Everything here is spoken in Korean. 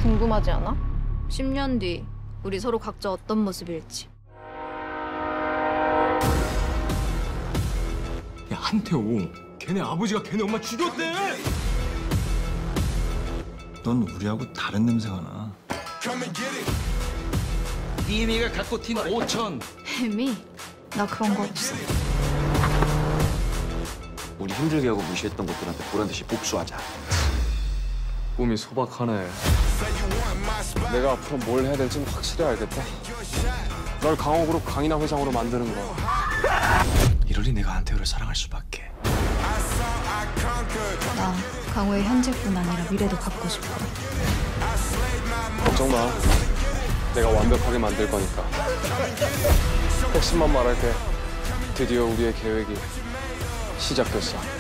궁금하지 않아? 10년 뒤 우리 서로 각자 어떤 모습일지. 야, 한태호. 걔네 아버지가 걔네 엄마 죽였대. 넌 우리하고 다른 냄새가 나. 이미가 갖고 튄 5천. 혜미, 나 그런 거 없어. 우리 힘들게 하고 무시했던 것들한테 보란 듯이 복수하자. 꿈이 소박하네. 내가 앞으로 뭘 해야 될지는 확실히 알겠다. 널 강호그룹 강인하 회장으로 만드는 거. 이러니 내가 한태호를 사랑할 수밖에. 나 강호의 현재뿐 아니라 미래도 갖고 싶어. 걱정 마. 내가 완벽하게 만들 거니까. 핵심만 말할게. 드디어 우리의 계획이 시작됐어.